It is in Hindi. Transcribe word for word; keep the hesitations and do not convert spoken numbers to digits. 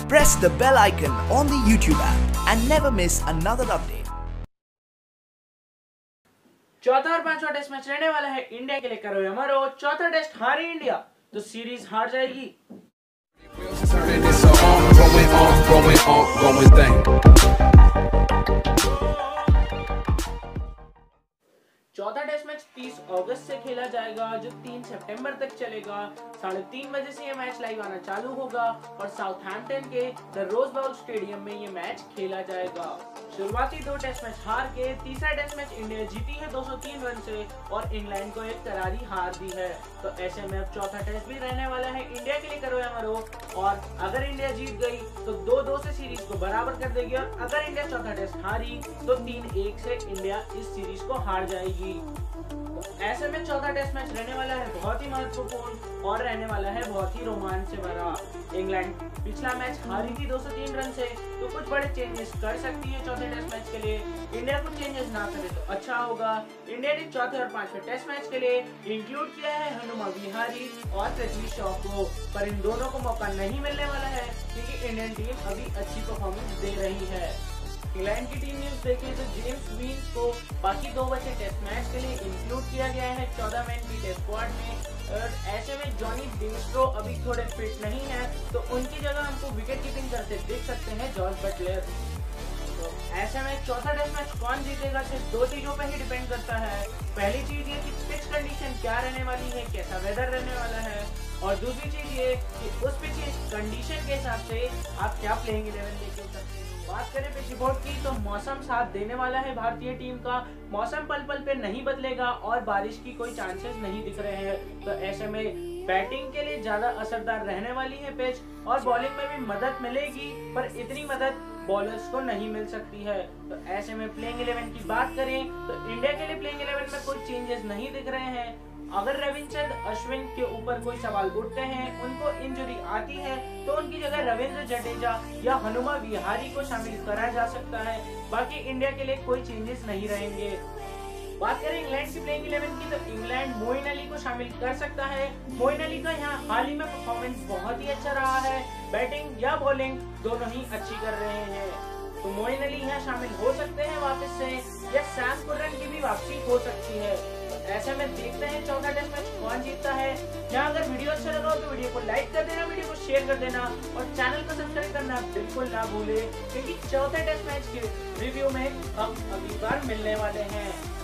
Press the bell icon on the YouTube app and never miss another update. चौथा और पांचवा टेस्ट मैच रहने वाला है इंडिया के लिए। करो या मरो, चौथा टेस्ट हारी इंडिया तो सीरीज हार जाएगी। चौथा टेस्ट मैच तीस अगस्त से खेला जाएगा, जो तीन सितंबर तक चलेगा। साढ़े तीन बजे से ये मैच लाइव आना चालू होगा और साउथहैम्पटन के द रोज बाउल स्टेडियम में ये मैच खेला जाएगा। शुरुआती दो टेस्ट मैच हार के तीसरा टेस्ट मैच इंडिया जीती है दो सौ तीन रन से और इंग्लैंड को एक करारी हार दी है। तो ऐसे में अब चौथा टेस्ट भी रहने वाला है इंडिया के लिए। करो या मरो, और अगर इंडिया जीत गई तो दो दो से सीरीज को बराबर कर देगी और अगर इंडिया चौथा टेस्ट हारी तो तीन एक से इंडिया इस सीरीज को हार जाएगी। तो ऐसे में चौथा टेस्ट मैच रहने वाला है बहुत ही महत्वपूर्ण और रहने वाला है बहुत ही रोमांच से भरा। इंग्लैंड पिछला मैच हारी थी दो सौ तीन रन से, तो कुछ बड़े चेंजेस कर सकती है चौथे टेस्ट मैच के लिए। इंडिया कुछ चेंजेस ना करे तो अच्छा होगा। इंडिया ने चौथे और पांचवे टेस्ट मैच के लिए इंक्लूड किया है हनुमा विहारी और पृथ्वी शॉ को, पर इन दोनों को मौका नहीं मिलने वाला है क्योंकि इंडियन टीम अभी अच्छी परफॉर्मेंस दे रही है। इंग्लैंड की टीम न्यूज देखें तो जेम्स वीन्स को बाकी दो बचे टेस्ट मैच के लिए इंक्लूड किया गया है चौदह मैन की टेस्ट स्क्वाड में। और ऐसे में जॉनी बेस्ट्रो अभी थोड़े फिट नहीं है, तो उनकी जगह हमको विकेट कीपिंग करते देख सकते हैं जॉर्ज बटलर। तो ऐसे में चौथा टेस्ट मैच कौन जीतेगा सिर्फ दो चीजों पर ही डिपेंड करता है। पहली चीज ये कि पिच कंडीशन क्या रहने वाली है, कैसा वेदर रहने वाला है, और दूसरी चीज ये कि उस पिच कंडीशन के हिसाब से आप क्या प्लेइंग इलेवन लेके सकते हैं। बात करें पिच रिपोर्ट की तो मौसम साथ देने वाला है भारतीय टीम का। मौसम पल पल पे नहीं बदलेगा और बारिश की कोई चांसेस नहीं दिख रहे हैं, तो ऐसे में बैटिंग के लिए ज्यादा असरदार रहने वाली है पिच और बॉलिंग में भी मदद मिलेगी, पर इतनी मदद बॉलर्स को नहीं मिल सकती है। तो ऐसे में प्लेइंग इलेवन की बात करें तो इंडिया के लिए प्लेइंग इलेवन में कोई चेंजेस नहीं दिख रहे हैं। अगर रविंद्र अश्विन के ऊपर कोई सवाल उठते हैं, उनको इंजरी आती है, तो उनकी जगह रविंद्र जडेजा या हनुमा विहारी को शामिल करा जा सकता है। बाकी इंडिया के लिए कोई चेंजेस नहीं रहेंगे। बात करें इंग्लैंड की प्लेइंग इलेवन की तो इंग्लैंड मोइन अली को शामिल कर सकता है। मोइन अली का यहाँ हाल ही में परफॉर्मेंस बहुत ही अच्छा रहा है, बैटिंग या बॉलिंग दोनों ही अच्छी कर रहे हैं, तो मोइन अली यहाँ शामिल हो सकते हैं वापस से, या सैम कुर्रन की भी वापसी हो सकती है। ऐसे में देखते हैं चौथा टेस्ट मैच कौन जीतता है। यहाँ अगर वीडियो अच्छा लगा हो तो वीडियो को लाइक कर देना, वीडियो को शेयर कर देना और चैनल को सब्सक्राइब करना बिल्कुल ना भूले, क्योंकि चौथे टेस्ट मैच के रिव्यू में हम अगली बार मिलने वाले हैं।